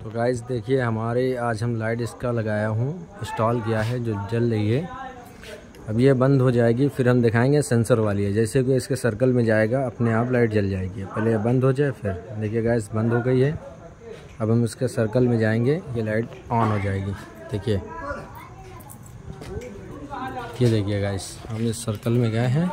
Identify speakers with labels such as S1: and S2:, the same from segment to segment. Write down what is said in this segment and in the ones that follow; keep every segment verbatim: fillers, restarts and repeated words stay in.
S1: तो गाइस देखिए हमारे आज हम लाइट इसका लगाया हूँ, इंस्टॉल किया है, जो जल रही है। अब ये बंद हो जाएगी, फिर हम दिखाएंगे सेंसर वाली है। जैसे कि इसके सर्कल में जाएगा अपने आप लाइट जल जाएगी। पहले ये बंद हो जाए, फिर देखिए गाइस बंद हो गई है। अब हम इसके सर्कल में जाएंगे, ये लाइट ऑन हो जाएगी। देखिए ये देखिए गाइस हम इस सर्कल में गए हैं।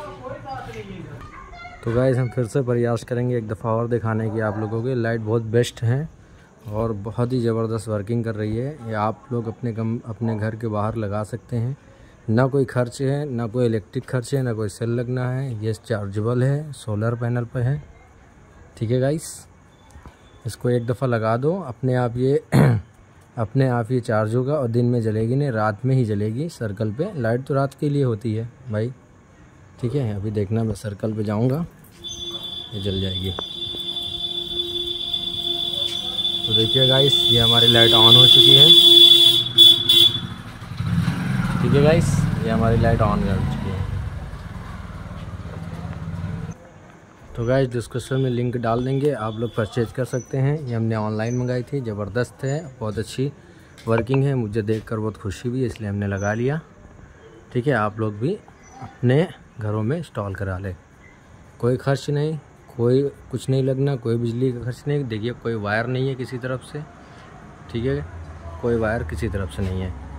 S1: तो गाइस हम फिर से प्रयास करेंगे एक दफ़ा और दिखाने की आप लोगों की। लाइट बहुत बेस्ट है और बहुत ही ज़बरदस्त वर्किंग कर रही है। ये आप लोग अपने कम अपने घर के बाहर लगा सकते हैं। ना कोई खर्च है, ना कोई इलेक्ट्रिक खर्च है, ना कोई सेल लगना है। ये चार्जेबल है, सोलर पैनल पर है। ठीक है गाइस, इसको एक दफ़ा लगा दो, अपने आप ये अपने आप ये चार्ज होगा और दिन में जलेगी नहीं, रात में ही जलेगी सर्कल पे। लाइट तो रात के लिए होती है भाई। ठीक है, अभी देखना मैं सर्कल पे जाऊंगा, ये जल जाएगी। तो देखिए गाइस ये हमारी लाइट ऑन हो चुकी है। ठीक है गाइस, ये हमारी लाइट ऑन कर चुकी है। तो गाइस डिस्क्रिप्शन में लिंक डाल देंगे, आप लोग परचेज कर सकते हैं। ये हमने ऑनलाइन मंगाई थी, ज़बरदस्त है, बहुत अच्छी वर्किंग है। मुझे देखकर बहुत खुशी हुई, इसलिए हमने लगा लिया। ठीक है, आप लोग भी अपने घरों में इंस्टॉल करा ले। कोई खर्च नहीं, कोई कुछ नहीं लगना, कोई बिजली का खर्च नहीं। देखिए कोई वायर नहीं है किसी तरफ से। ठीक है, कोई वायर किसी तरफ से नहीं है।